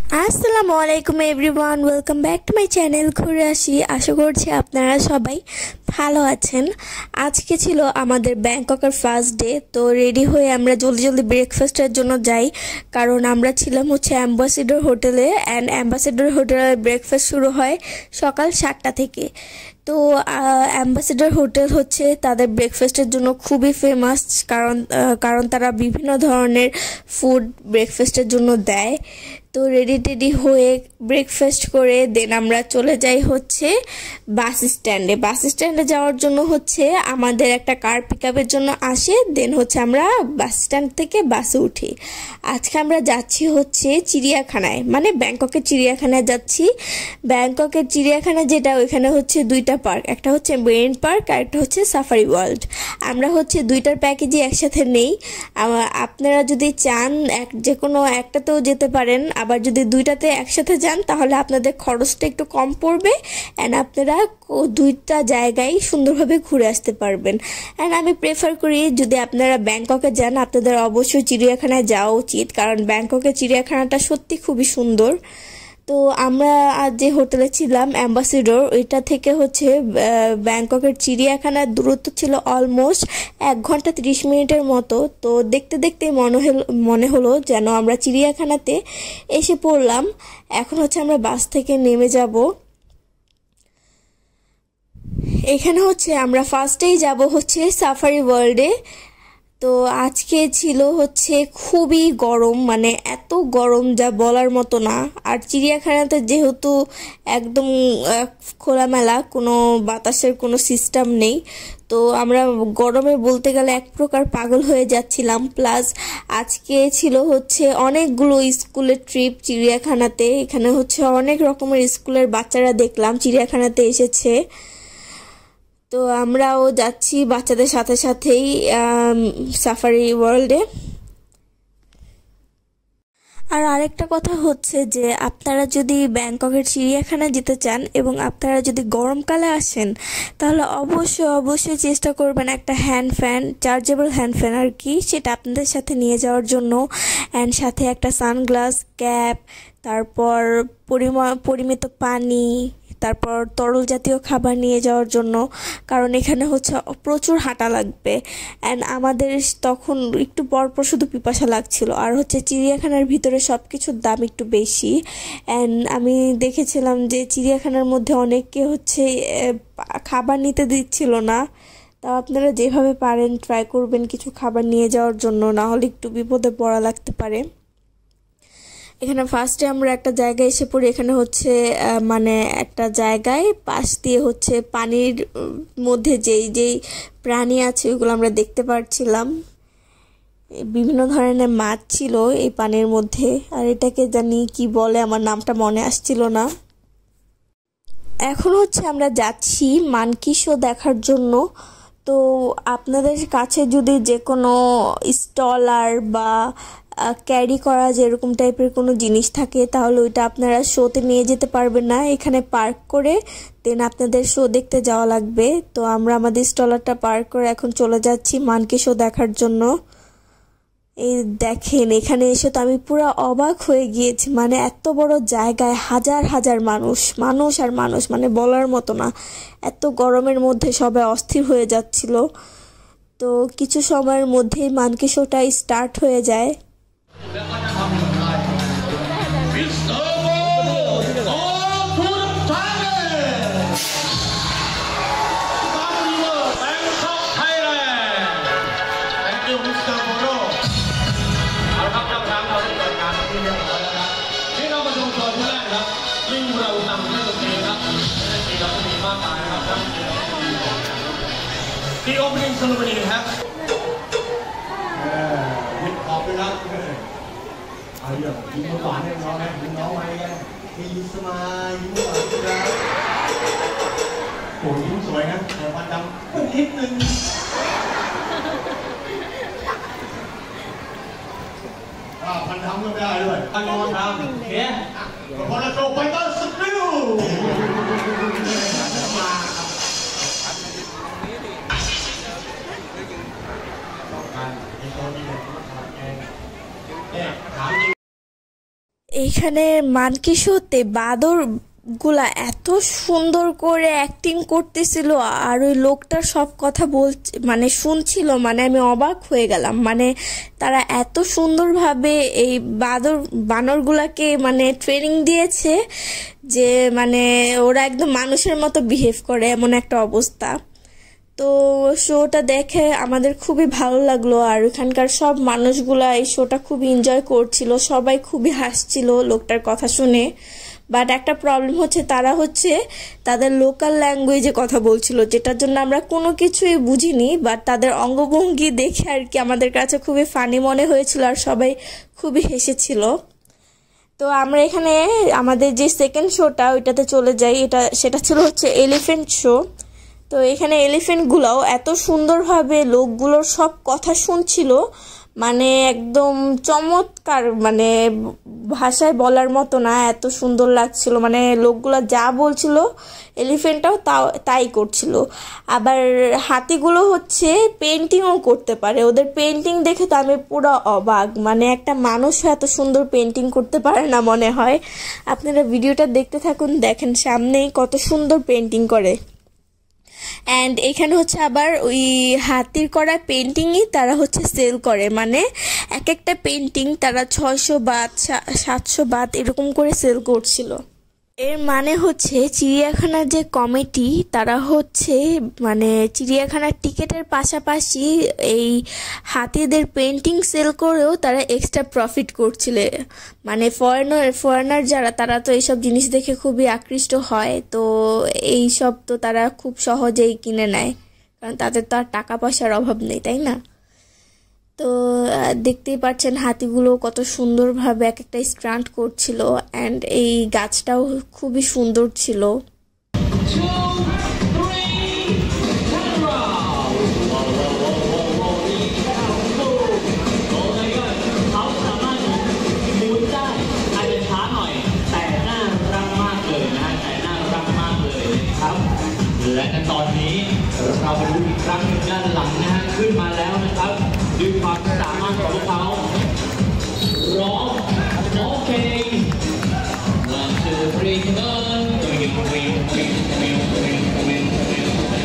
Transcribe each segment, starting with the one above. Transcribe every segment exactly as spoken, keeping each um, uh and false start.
আসসালামু আলাইকুম everyone, welcome back to my channel ঘুরে আসি। আশা করছি আপনারা সবাই ভালো আছেন। আজকে ছিল আমাদের ব্যাংককের ফার্স্ট ডে, তো রেডি হয়ে আমরা জলদি জলদি ব্রেকফাস্টের জন্য যাই, কারণ আমরা ছিলাম হচ্ছে অ্যাম্বাসেডর হোটেলে, অ্যান্ড অ্যাম্বাসেডর হোটেলের ব্রেকফাস্ট শুরু হয় সকাল সাতটা থেকে। তো অ্যাম্বাসেডর হোটেল হচ্ছে তাদের ব্রেকফাস্টের জন্য খুবই ফেমাস, কারণ কারণ তারা বিভিন্ন ধরনের ফুড ব্রেকফাস্টের জন্য দেয়। তো রেডি টেডি হয়ে ব্রেকফাস্ট করে দেন আমরা চলে যাই হচ্ছে বাস স্ট্যান্ডে। বাস স্ট্যান্ডে যাওয়ার জন্য হচ্ছে আমাদের একটা কার পিক আপের জন্য আসে, দেন হচ্ছে আমরা বাস স্ট্যান্ড থেকে বাসে উঠি। আজকে আমরা যাচ্ছি হচ্ছে চিড়িয়াখানায়, মানে ব্যাংককের চিড়িয়াখানায় যাচ্ছি। ব্যাংককের চিড়িয়াখানা যেটা, ওইখানে হচ্ছে দুইটা পার্ক, একটা হচ্ছে মেরিন পার্ক আর একটা হচ্ছে সাফারি ওয়ার্ল্ড। আমরা হচ্ছে দুইটার প্যাকেজই একসাথে নেই। আপনারা যদি চান এক যে কোনো একটাতেও যেতে পারেন, আবার যদি দুইটাতে একসাথে যান তাহলে আপনাদের খরচটা একটু কম পড়বে, অ্যান্ড আপনারা দুইটা জায়গায় সুন্দরভাবে ঘুরে আসতে পারবেন। অ্যান্ড আমি প্রেফার করি যদি আপনারা ব্যাংককে যান আপনাদের অবশ্যই চিড়িয়াখানায় যাওয়া উচিত, কারণ ব্যাংককের চিড়িয়াখানাটা সত্যি খুবই সুন্দর। তো আমরা আজ যে হোটেলে ছিলাম অ্যাম্বাসেডর, ওইটা থেকে হচ্ছে ব্যাংককের চিড়িয়াখানার দূরত্ব ছিল অলমোস্ট এক ঘন্টা তিরিশ মিনিটের মতো। তো দেখতে দেখতে মনে হলো মনে হলো যেন আমরা চিড়িয়াখানাতে এসে পড়লাম। এখন হচ্ছে আমরা বাস থেকে নেমে যাব। এখানে হচ্ছে আমরা ফার্স্টেই যাব হচ্ছে সাফারি ওয়ার্ল্ডে। তো আজকে ছিল হচ্ছে খুবই গরম, মানে এত গরম যা বলার মতো না। আর চিড়িয়াখানাতে যেহেতু একদম খোলামেলা, কোনো বাতাসের কোনো সিস্টেম নেই, তো আমরা গরমে বলতে গেলে এক প্রকার পাগল হয়ে যাচ্ছিলাম। প্লাস আজকে ছিল হচ্ছে অনেকগুলো স্কুলের ট্রিপ চিড়িয়াখানাতে। এখানে হচ্ছে অনেক রকমের স্কুলের বাচ্চারা দেখলাম চিড়িয়াখানাতে এসেছে। তো আমরাও যাচ্ছি বাচ্চাদের সাথে সাথেই সাফারি ওয়ার্ল্ডে। আর আরেকটা কথা হচ্ছে যে আপনারা যদি ব্যাংককের চিড়িয়াখানা যেতে চান এবং আপনারা যদি গরমকালে আসেন তাহলে অবশ্যই অবশ্যই চেষ্টা করবেন একটা hand fan, chargeable hand fan আর কি, সেটা আপনাদের সাথে নিয়ে যাওয়ার জন্য। অ্যান্ড সাথে একটা সানগ্লাস, ক্যাপ, তারপর পরিমিত পানি, তারপর তরল জাতীয় খাবার নিয়ে যাওয়ার জন্য, কারণ এখানে হচ্ছে প্রচুর হাঁটা লাগবে। অ্যান্ড আমাদের তখন একটু পরপর শুধু পিপাসা লাগছিল। আর হচ্ছে চিড়িয়াখানার ভিতরে সব কিছুর দাম একটু বেশি। অ্যান্ড আমি দেখেছিলাম যে চিড়িয়াখানার মধ্যে অনেককে হচ্ছে খাবার নিতে দিচ্ছিল না। তাও আপনারা যেভাবে পারেন ট্রাই করবেন কিছু খাবার নিয়ে যাওয়ার জন্য, না হলে একটু বিপদে পড়া লাগতে পারে। এখানে ফার্স্টে আমরা একটা জায়গায় এসে পড়ি। এখানে হচ্ছে মানে একটা জায়গায় পাশ দিয়ে হচ্ছে পানির মধ্যে যেই যেই প্রাণী আছে ওইগুলো আমরা দেখতে পাচ্ছিলাম। বিভিন্ন ধরনের মাছ ছিল এই পানির মধ্যে, আর এটাকে জানি কি বলে, আমার নামটা মনে আসছিল না। এখন হচ্ছে আমরা যাচ্ছি মানকি শো দেখার জন্য। তো আপনাদের কাছে যদি যে কোনো স্টলার বা ক্যারি করা যেরকম টাইপের কোনো জিনিস থাকে তাহলে ওইটা আপনারা শোতে নিয়ে যেতে পারবেন না, এখানে পার্ক করে দেন আপনাদের শো দেখতে যাওয়া লাগবে। তো আমরা আমাদের স্টলারটা পার্ক করে এখন চলে যাচ্ছি মানকি শো দেখার জন্য। এই দেখেন এখানে এসে তো আমি পুরো অবাক হয়ে গিয়েছি, মানে এত বড় জায়গায় হাজার হাজার মানুষ মানুষ আর মানুষ, মানে বলার মতো না। এত গরমের মধ্যে সবাই অস্থির হয়ে যাচ্ছিল। তো কিছু সময়ের মধ্যেই মানকি শোটা স্টার্ট হয়ে যায়। ที่ opening ceremony นะครับเออยิบขอบด้วยครับเอาเรื่องยิ้มหวานให้น้องนะยิ้มน้องไว้กันยิ้มสมายิ้มหวานครับโอ้ยิ้มสวยนะแต่ฟันดำปุ๊บนิดนึงอ่าฟันดำก็ไม่ได้ด้วยฟันนอนดำเฮ้ยพอเราโชว์ไปต้นสกิล এইখানে মানকি শোতে বাদর গুলা এত সুন্দর করে অ্যাক্টিং করতেছিল আর ওই লোকটার সব কথা বল মানে শুনছিল, মানে আমি অবাক হয়ে গেলাম। মানে তারা এত সুন্দরভাবে এই বাদর বানরগুলাকে মানে ট্রেনিং দিয়েছে যে মানে ওরা একদম মানুষের মতো বিহেভ করে, এমন একটা অবস্থা। তো শোটা দেখে আমাদের খুবই ভালো লাগলো আর ওখানকার সব মানুষগুলা এই শোটা খুবই এনজয় করছিল, সবাই খুবই হাসছিল লোকটার কথা শুনে। বাট একটা প্রবলেম হচ্ছে, তারা হচ্ছে তাদের লোকাল ল্যাঙ্গুয়েজে কথা বলছিল, যেটার জন্য আমরা কোনো কিছুই বুঝিনি। বাট তাদের অঙ্গভঙ্গি দেখে আর কি আমাদের কাছে খুবই ফানি মনে হয়েছিল আর সবাই খুবই হেসেছিল। তো আমরা এখানে আমাদের যে সেকেন্ড শোটা ওইটাতে চলে যাই, এটা সেটা ছিল হচ্ছে এলিফেন্ট শো। তো এখানে এলিফেন্টগুলোও এত সুন্দরভাবে লোকগুলোর সব কথা শুনছিল, মানে একদম চমৎকার, মানে ভাষায় বলার মতো না, এত সুন্দর লাগছিল। মানে লোকগুলো যা বলছিল এলিফেন্টটাও তাও তাই করছিল। আবার হাতিগুলো হচ্ছে পেন্টিংও করতে পারে, ওদের পেন্টিং দেখে তো আমি পুরো অবাক। মানে একটা মানুষ এত সুন্দর পেন্টিং করতে পারে না মনে হয়। আপনারা ভিডিওটা দেখতে থাকুন, দেখেন সামনেই কত সুন্দর পেন্টিং করে। অ্যান্ড এখানে হচ্ছে আবার ওই হাতির করা পেন্টিংই তারা হচ্ছে সেল করে, মানে এক একটা পেন্টিং তারা ছয়শো বাত সাতশো বাত এরকম করে সেল করছিল। এর মানে হচ্ছে চিড়িয়াখানার যে কমিটি তারা হচ্ছে মানে চিড়িয়াখানার টিকিটের পাশাপাশি এই হাতিদের পেন্টিং সেল করেও তারা এক্সট্রা প্রফিট করছিল। মানে ফরেনার ফরেনার যারা তারা তো এইসব জিনিস দেখে খুবই আকৃষ্ট হয়, তো এই সব তো তারা খুব সহজেই কিনে নেয়, কারণ তাদের তো আর টাকা পয়সার অভাব নেই, তাই না? তো দেখতেই পাচ্ছেন হাতিগুলো কত সুন্দরভাবে এক একটা স্টান্ট করছিল। অ্যান্ড এই গাছটাও খুবই সুন্দর ছিল। และในตอนนี้เรามาดูอีกครั้งหนึ่งด้านหลังนะฮะขึ้นมาแล้วนะครับด้วยความสามารถของพวกเขาร้องโอเคone two three goวิ่งวิ่งวิ่งวิ่งวิ่งวิ่งวิ่ง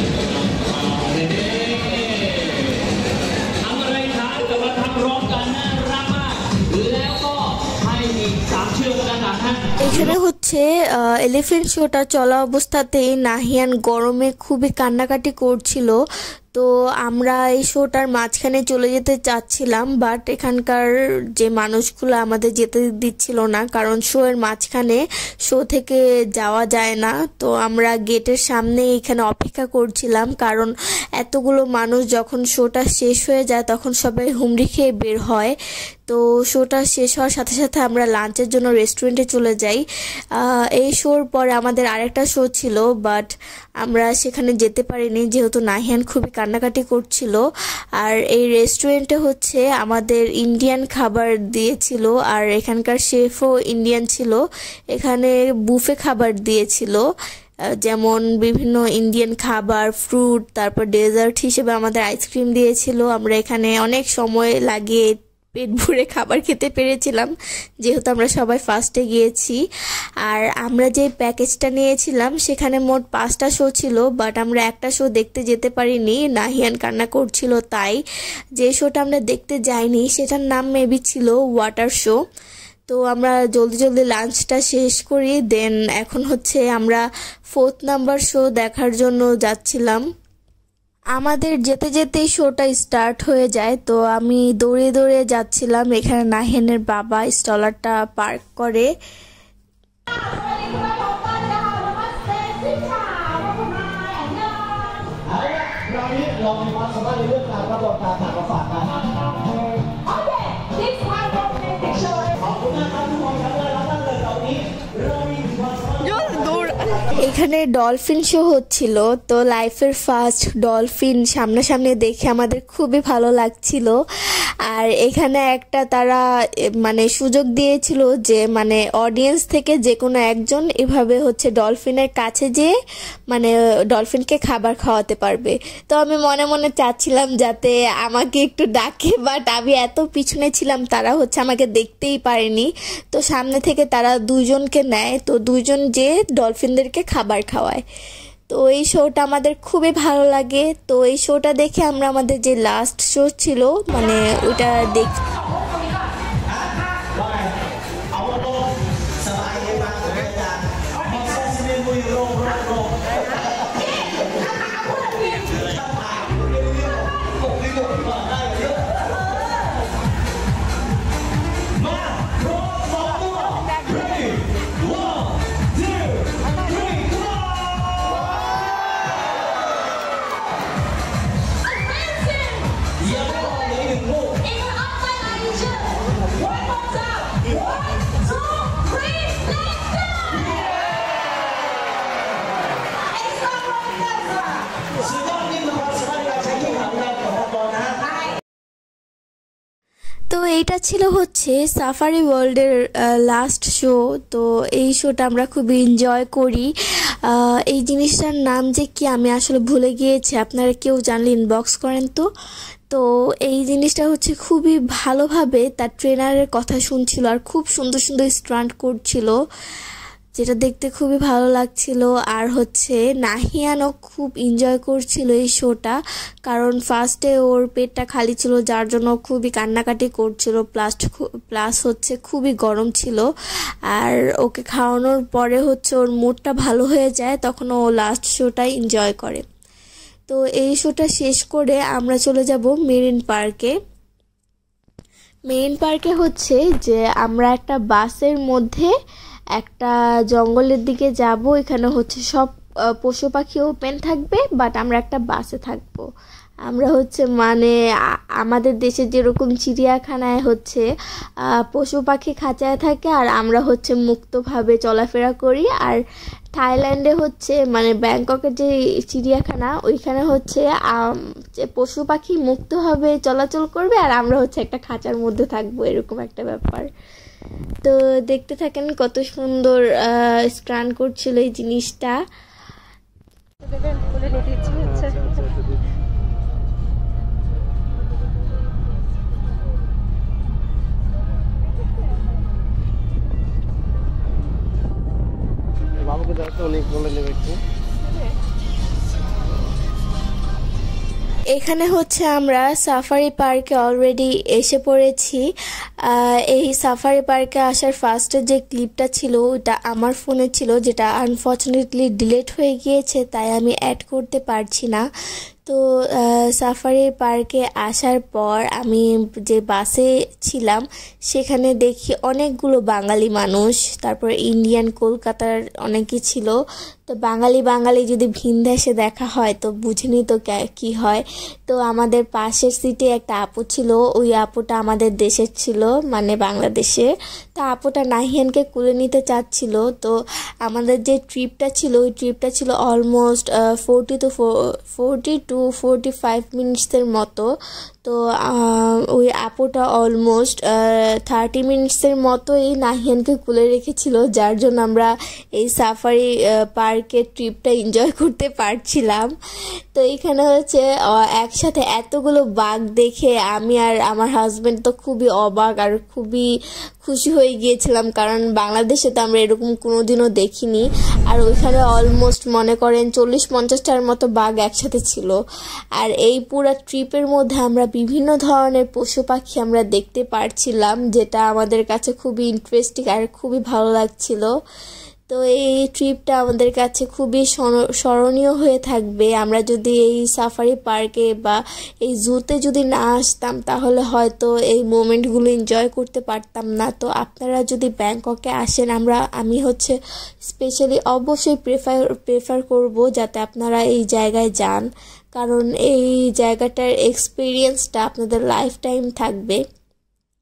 ทำอะไรครับแต่ว่าทำร้องกันน่ารักมากแล้วก็ให้อีกสามเชือกด้านหลังฮะ এখানে হচ্ছে এলিফেন্ট শোটা চলা অবস্থাতেই নাহিয়ান গরমে খুবই কান্নাকাটি করছিল। তো আমরা এই শোটার মাঝখানে চলে যেতে চাচ্ছিলাম, বাট এখানকার যে মানুষগুলো আমাদের যেতে দিচ্ছিল না, কারণ শো এর মাঝখানে শো থেকে যাওয়া যায় না। তো আমরা গেটের সামনে এখানে অপেক্ষা করছিলাম, কারণ এতগুলো মানুষ যখন শোটা শেষ হয়ে যায় তখন সবাই হুমড়ি খেয়ে বের হয়। তো শোটা শেষ হওয়ার সাথে সাথে আমরা লাঞ্চের জন্য রেস্টুরেন্টে চলে যাই। এই শোর পরে আমাদের আরেকটা শো ছিল, বাট আমরা সেখানে যেতে পারিনি যেহেতু নাহিয়ান খুবই কান্নাকাটি করছিল। আর এই রেস্টুরেন্টে হচ্ছে আমাদের ইন্ডিয়ান খাবার দিয়েছিল, আর এখানকার শেফও ইন্ডিয়ান ছিল। এখানে বুফে খাবার দিয়েছিল, যেমন বিভিন্ন ইন্ডিয়ান খাবার, ফ্রুট, তারপর ডেজার্ট হিসেবে আমাদের আইসক্রিম দিয়েছিল। আমরা এখানে অনেক সময় লাগিয়ে পেট ভরে খাবার খেতে পেরেছিলাম যেহেতু আমরা সবাই ফার্স্টে গিয়েছি। আর আমরা যে প্যাকেজটা নিয়েছিলাম সেখানে মোট পাঁচটা শো ছিল, বাট আমরা একটা শো দেখতে যেতে পারিনি, নাহিয়ান কান্না করছিল তাই। যে শোটা আমরা দেখতে যাইনি সেটার নাম মেবি ছিল ওয়াটার শো। তো আমরা জলদি জলদি লাঞ্চটা শেষ করি, দেন এখন হচ্ছে আমরা ফোর্থ নাম্বার শো দেখার জন্য যাচ্ছিলাম। আমাদের যেতে যেতেই শোটা স্টার্ট হয়ে যায়, তো আমি দৌড়ে দৌড়ে যাচ্ছিলাম। এখানে নাহিয়ানের বাবা স্টলারটা পার্ক করে। এখানে ডলফিন শো হচ্ছিল, তো লাইফের ফার্স্ট ডলফিন সামনাসামনি দেখে আমাদের খুবই ভালো লাগছিল। আর এখানে একটা তারা মানে সুযোগ দিয়েছিল যে মানে অডিয়েন্স থেকে যে কোনো একজন এভাবে হচ্ছে ডলফিনের কাছে যেয়ে মানে ডলফিনকে খাবার খাওয়াতে পারবে। তো আমি মনে মনে চাচ্ছিলাম যাতে আমাকে একটু ডাকে, বাট আমি এত পিছনে ছিলাম তারা হচ্ছে আমাকে দেখতেই পারেনি। তো সামনে থেকে তারা দুইজনকে নেয়, তো দুইজন যে ডলফিনদেরকে খাবার খাওয়ায়। তো এই শোটা আমাদের খুবই ভালো লাগে। তো এই শোটা দেখে আমরা আমাদের যে লাস্ট শো ছিল মানে ওইটা দেখ তো এইটা ছিল হচ্ছে সাফারি ওয়ার্ল্ডের লাস্ট শো। তো এই শোটা আমরা খুব এনজয় করি। এই জিনিসটার নাম যে কি আমি আসলে ভুলে গিয়েছি, আপনারা কেউ জানলে ইনবক্স করেন। তো তো এই জিনিসটা হচ্ছে খুবই ভালোভাবে তার ট্রেনারের কথা শুনছিল আর খুব সুন্দর সুন্দর স্টান্ট করছিল, যেটা দেখতে খুবই ভালো লাগছিল। আর হচ্ছে নাহিয়ানও খুব এনজয় করছিল এই শোটা, কারণ ফার্স্টে ওর পেটটা খালি ছিল যার জন্য খুবই কান্নাকাটি করছিল, প্লাস প্লাস হচ্ছে খুবই গরম ছিল। আর ওকে খাওয়ানোর পরে হচ্ছে ওর মুডটা ভালো হয়ে যায়, তখন ও লাস্ট শোটা এনজয় করে। তো এই শোটা শেষ করে আমরা চলে যাব মেরিন পার্কে। মেরিন পার্কে হচ্ছে যে আমরা একটা বাসের মধ্যে একটা জঙ্গলের দিকে যাব। এখানে হচ্ছে সব পশু পাখি ওপেন থাকবে, বাট আমরা একটা বাসে থাকবো। আমরা হচ্ছে মানে আমাদের দেশে যেরকম চিড়িয়াখানায় হচ্ছে পশু পাখি খাঁচায় থাকে আর আমরা হচ্ছে মুক্তভাবে চলাফেরা করি, আর থাইল্যান্ডে হচ্ছে মানে ব্যাংককের যে চিড়িয়াখানা ওইখানে হচ্ছে পশু পাখি মুক্তভাবে চলাচল করবে আর আমরা হচ্ছে একটা খাঁচার মধ্যে থাকবো, এরকম একটা ব্যাপার। তো দেখতে থাকেন কত সুন্দর স্টান করছিল এই জিনিসটা। বাবুকে দেখতে অনেক বলে নেবে একটু। এখানে হচ্ছে আমরা সাফারি পার্কে অলরেডি এসে পড়েছি। এই সাফারি পার্কে আসার ফার্স্টের যে ক্লিপটা ছিল ওটা আমার ফোনে ছিল, যেটা আনফর্চুনেটলি ডিলিট হয়ে গিয়েছে, তাই আমি অ্যাড করতে পারছি না। তো সাফারি পার্কে আসার পর আমি যে বাসে ছিলাম সেখানে দেখি অনেকগুলো বাঙালি মানুষ, তারপর ইন্ডিয়ান কলকাতার অনেকেই ছিল। তো বাঙালি বাঙালি যদি ভিন দেশে দেখা হয় তো বুঝিনি তো কি হয়। তো আমাদের পাশের সিটে একটা আপু ছিল, ওই আপুটা আমাদের দেশের ছিল মানে বাংলাদেশে। তো আপুটা নাহিয়ানকে কুলে নিতে চাচ্ছিল। তো আমাদের যে ট্রিপটা ছিল ওই ট্রিপটা ছিল almost forty two forty two forty five মিনিটসের মতো। তো ওই আপুটা অলমোস্ট থার্টি মিনিটসের মতো এই নাহিয়ানকে কুলে রেখেছিল, যার জন্য আমরা এই সাফারি পার্কের ট্রিপটা এনজয় করতে পারছিলাম। তো এইখানে হচ্ছে একসাথে এতগুলো বাঘ দেখে আমি আর আমার হাজব্যান্ড তো খুবই অবাক আর খুবই খুশি হয়ে গিয়েছিলাম, কারণ বাংলাদেশে তো আমরা এরকম কোনোদিনও দেখিনি। আর ওইখানে অলমোস্ট মনে করেন চল্লিশ পঞ্চাশটার মতো বাঘ একসাথে ছিল। আর এই পুরো ট্রিপের মধ্যে আমরা বিভিন্ন ধরনের পশু পাখি আমরা দেখতে পারছিলাম, যেটা আমাদের কাছে খুবই ইন্টারেস্টিং আর খুবই ভালো লাগছিল। তো এই ট্রিপটা আমাদের কাছে খুবই স্মরণীয় হয়ে থাকবে। আমরা যদি এই সাফারি পার্কে বা এই জুতে যদি না আসতাম তাহলে হয়তো এই মোমেন্টগুলো এনজয় করতে পারতাম না। তো আপনারা যদি ব্যাংককে আসেন, আমরা আমি হচ্ছে স্পেশালি অবশ্যই প্রেফার প্রেফার করব যাতে আপনারা এই জায়গায় যান, কারণ এই জায়গাটার এক্সপিরিয়েন্সটা আপনাদের লাইফ টাইম থাকবে।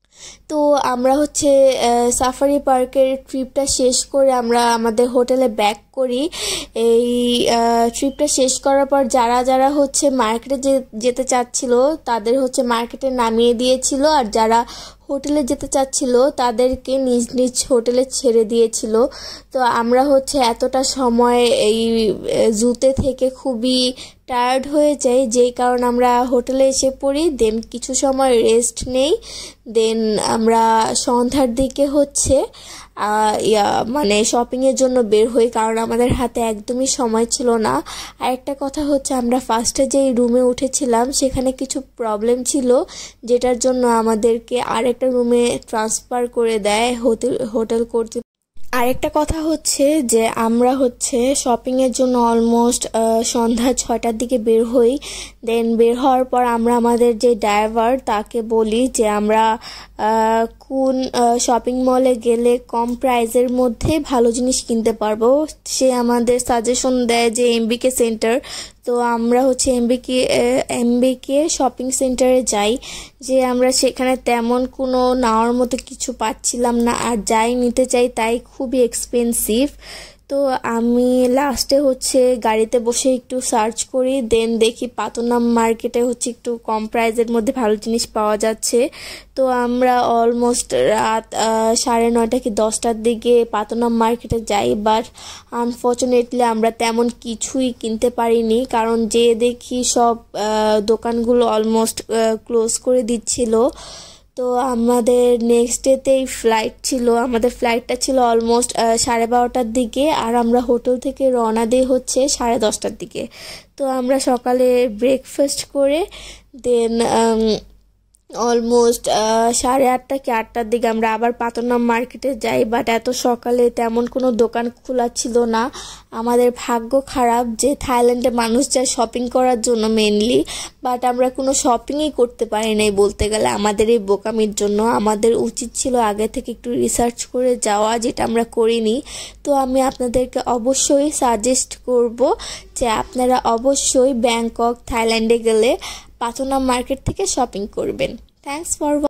তো আমরা হচ্ছে সাফারি পার্কের ট্রিপটা শেষ করে আমরা আমাদের হোটেলে ব্যাক করি। এই ট্রিপটা শেষ করার পর যারা যারা হচ্ছে মার্কেটে যেতে চাচ্ছিল তাদের হচ্ছে মার্কেটে নামিয়ে দিয়েছিল, আর যারা হোটেলে যেতে চাচ্ছিল তাদেরকে নিজ নিজ হোটেলে ছেড়ে দিয়েছিল। তো আমরা হচ্ছে এতটা সময় এই জুতে থেকে খুবই টায়ার্ড হয়ে যাই, যেই কারণে আমরা হোটেলে এসে পড়ি। দেন কিছু সময় রেস্ট নেই, দেন আমরা সন্ধ্যার দিকে হচ্ছে ইয়া মানে শপিংয়ের জন্য বের হই, কারণ আমাদের হাতে একদমই সময় ছিল না। আর একটা কথা হচ্ছে আমরা ফার্স্টে যেই রুমে উঠেছিলাম সেখানে কিছু প্রবলেম ছিল, যেটার জন্য আমাদেরকে আরেকটা রুমে ট্রান্সফার করে দেয় হোটেল হোটেল কর্তৃপক্ষ। আরেকটা কথা হচ্ছে যে আমরা হচ্ছে শপিংয়ের জন্য অলমোস্ট সন্ধ্যা ছয়টার দিকে বের হই। দেন বের হওয়ার পর আমরা আমাদের যে ড্রাইভার তাকে বলি যে আমরা কোন শপিং মলে গেলে কম প্রাইসের মধ্যে ভালো জিনিস কিনতে পারবো। সে আমাদের সাজেশন দেয় যে এমবিকে সেন্টার। তো আমরা হচ্ছে এমবিকে এমবিকে শপিং সেন্টারে যাই, যে আমরা সেখানে তেমন কোনো নেওয়ার মতো কিছু পাচ্ছিলাম না, আর যাই নিতে চাই তাই খুবই এক্সপেন্সিভ। তো আমি লাস্টে হচ্ছে গাড়িতে বসে একটু সার্চ করি, দেন দেখি পাতনাম মার্কেটে হচ্ছে একটু কম প্রাইসের মধ্যে ভালো জিনিস পাওয়া যাচ্ছে। তো আমরা অলমোস্ট রাত সাড়ে নয়টা কি দশটার দিকে পাতনাম মার্কেটে যাই, বাট আনফর্চুনেটলি আমরা তেমন কিছুই কিনতে পারিনি, কারণ যে দেখি সব দোকানগুলো অলমোস্ট ক্লোজ করে দিচ্ছিল। তো আমাদের নেক্সট ডেতেই ফ্লাইট ছিল, আমাদের ফ্লাইটটা ছিল অলমোস্ট সাড়ে বারোটার দিকে, আর আমরা হোটেল থেকে রওনা দিই হচ্ছে সাড়ে দশটার দিকে। তো আমরা সকালে ব্রেকফাস্ট করে দেন অলমোস্ট সাড়ে আটটা কি আটটার দিকে আমরা আবার পাতনাম মার্কেটে যাই, বাট এত সকালে তেমন কোনো দোকান খোলা ছিল না। আমাদের ভাগ্য খারাপ যে থাইল্যান্ডে মানুষ যায় শপিং করার জন্য মেনলি, বাট আমরা কোনো শপিংই করতে পারি নাই বলতে গেলে আমাদের এই বোকামির জন্য। আমাদের উচিত ছিল আগে থেকে একটু রিসার্চ করে যাওয়া, যেটা আমরা করিনি। তো আমি আপনাদেরকে অবশ্যই সাজেস্ট করব যে আপনারা অবশ্যই ব্যাংকক থাইল্যান্ডে গেলে পাতনাম মার্কেট থেকে শপিং করবেন। Thanks for